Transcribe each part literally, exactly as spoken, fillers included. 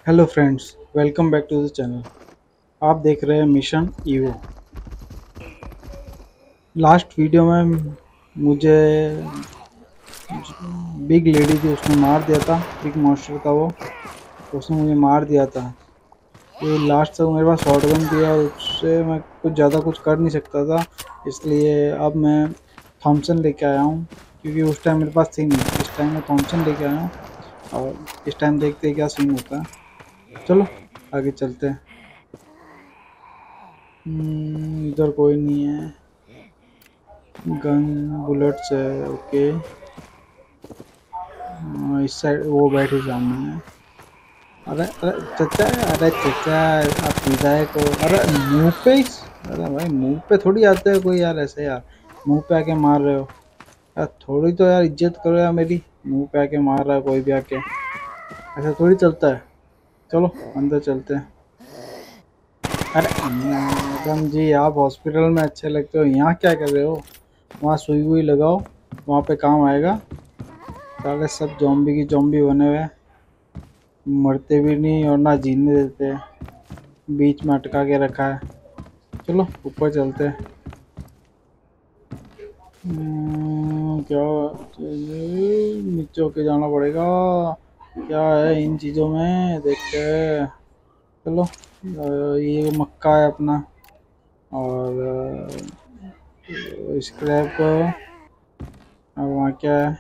Hello friends, welcome back to the channel. आप देख रहे हैं मिशन ईवो। लास्ट वीडियो में मुझे बिग लेडी थी, उसने मार दिया था। बिग मॉन्स्टर था वो, तो उसने मुझे मार दिया था। ये लास्ट तक मेरे पास शॉट गन थी और उससे मैं कुछ ज़्यादा कुछ कर नहीं सकता था। इसलिए अब मैं थॉमसन लेके आया हूँ, क्योंकि उस टाइम मेरे पास थी नहीं। इस टाइम मैं थॉमसन लेके आया हूँ और इस टाइम देखते हैं क्या सीन होता है। चलो आगे चलते हैं। हम्म, इधर कोई नहीं है। गन बुलेट्स है, ओके। हाँ, इस साइड वो बैठे सामने है। अरे अरे चचा, अरे चचा, आप विधायक को अरे मुंह पे ही। अरे भाई मुंह पे थोड़ी आते हैं कोई यार, ऐसे यार मुंह पे आके मार रहे हो यार। थोड़ी तो यार इज्जत करो यार मेरी। मुंह पे आके मार रहा है कोई भी आके, ऐसा थोड़ी चलता है। चलो अंदर चलते हैं। अरे मैडम जी, आप हॉस्पिटल में अच्छे लगते हो, यहाँ क्या कर रहे हो? वहाँ सुई हुई लगाओ, वहाँ पे काम आएगा। साले सब जॉम्बी की जॉम्बी बने हुए हैं, मरते भी नहीं और ना जीने देते, बीच में अटका के रखा है। चलो ऊपर चलते हैं। हम्म, क्या नीचे होके जाना पड़ेगा? क्या है इन चीज़ों में, देखते हैं। चलो अ, ये मक्का है अपना, और स्क्रैप, और वहाँ क्या है?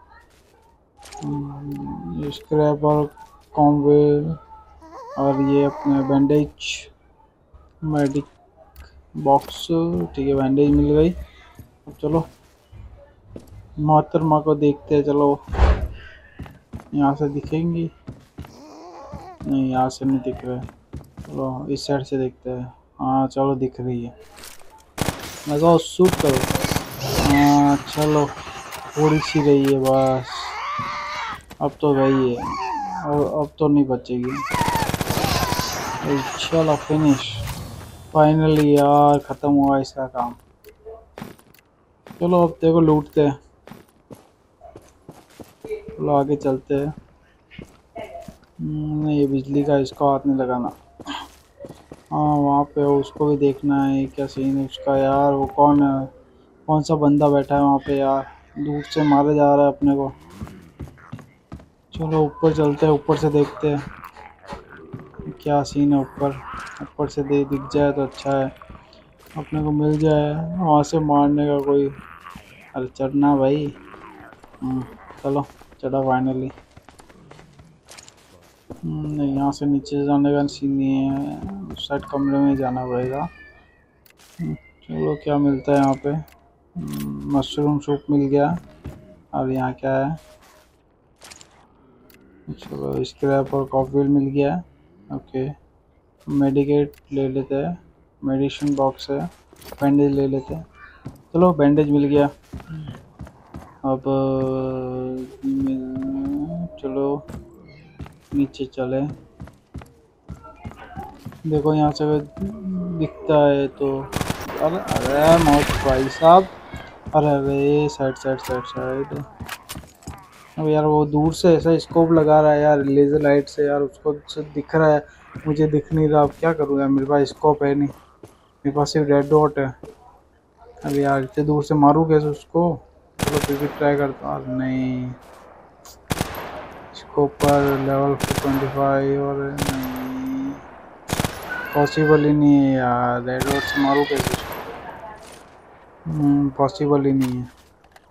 स्क्रैप और कॉम्वेल, और ये अपने बैंडेज, मेडिक बॉक्स। ठीक है, बैंडेज मिल गई। अब चलो मोहतरमा को देखते हैं। चलो यहाँ से दिखेंगी? नहीं, यहाँ से नहीं दिख रहा है। चलो इस साइड से देखते हैं। हाँ चलो, दिख रही है। लगाओ, शूट करो। हाँ चलो, थोड़ी सी रही है बस। अब तो गई है, और अब तो नहीं बचेगी। चलो फिनिश, फाइनली यार ख़त्म हुआ इसका काम। चलो अब देखो लूटते हैं। चलो आगे चलते हैं। हम्म, नहीं, ये बिजली का इसको हाथ नहीं लगाना। हाँ वहाँ पे उसको भी देखना है, क्या सीन है उसका यार। वो कौन है, कौन सा बंदा बैठा है वहाँ पे यार? दूर से मारे जा रहा है अपने को। चलो ऊपर चलते हैं, ऊपर से देखते हैं क्या सीन है ऊपर। ऊपर से दे दिख जाए तो अच्छा है, अपने को मिल जाए वहाँ से मारने का कोई। अरे चढ़ना भाई। हम्म, चलो चढ़ा फाइनली। नहीं, यहाँ से नीचे जाने का सीन नहीं है, उस साइड कमरे में जाना पड़ेगा। हम्म, चलो क्या मिलता है यहाँ पे? मशरूम सूप मिल गया। और यहाँ क्या है? चलो स्क्रैप और कॉफी मिल गया। ओके, मेडिकेट ले लेते हैं। मेडिसिन बॉक्स है, बैंडेज ले लेते हैं। चलो बैंडेज मिल गया। अब मिल- चलो नीचे चले। देखो यहाँ से अगर दिखता है तो। अरे अरे मौत भाई साहब। अरे अरे, साइड साइड साइड साइड। अब यार वो दूर से ऐसा स्कोप लगा रहा है यार, लेजर लाइट से यार, उसको से दिख रहा है, मुझे दिख नहीं रहा। अब क्या करूँ यार, मेरे पास स्कोप है नहीं, मेरे पास सिर्फ रेड डॉट है। अब यार इतने दूर से मारूँ कैसे उसको? चलो फिर भी ट्राई करता हूँ। नहीं, स्कोप पर लेवल ट्वेंटी फाइव, और नहीं, पॉसिबल ही नहीं है यार। रेड डॉट से मारूँ कैसे उसको? पॉसिबल ही नहीं है।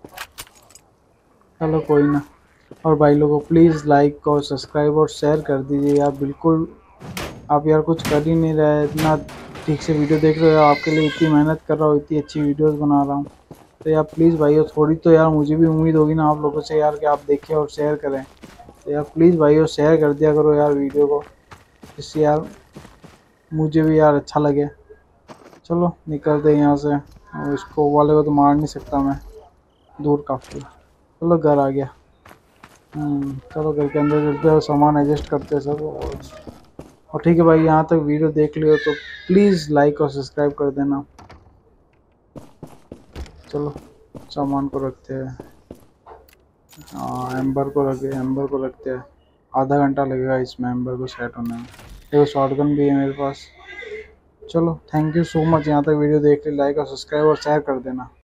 चलो कोई ना। और भाई लोगों प्लीज़ लाइक और सब्सक्राइब और शेयर कर दीजिए यार, बिल्कुल। आप यार कुछ कर ही नहीं रहे, इतना ठीक से वीडियो देख रहे हो, आपके लिए इतनी मेहनत कर रहा हूँ, इतनी अच्छी वीडियोस बना रहा हूँ। तो यार प्लीज़ भाइयों, थोड़ी तो यार मुझे भी उम्मीद होगी ना आप लोगों से यार, कि आप देखें और शेयर करें। तो यार प्लीज़ भाइयों, शेयर कर दिया करो यार वीडियो को, जिससे यार मुझे भी यार अच्छा लगे। चलो निकलते हैं यहाँ से। और इसको वाले को तो मार नहीं सकता मैं, दूर काफ़ी। चलो घर आ गया। हम्म, चलो घर के अंदर चलते हैं, सामान एडजस्ट करते हैं सब। और और ठीक है भाई, यहाँ तक वीडियो देख लियो तो प्लीज़ लाइक और सब्सक्राइब कर देना। चलो सामान को रखते हैं। हाँ, एम्बर को रखे, एम्बर को रखते हैं। आधा घंटा लगेगा इस मेंबर को सेट होने में। देखो शॉटगन भी है मेरे पास। चलो थैंक यू सो मच, यहाँ तक वीडियो देख के लाइक और सब्सक्राइब और शेयर कर देना।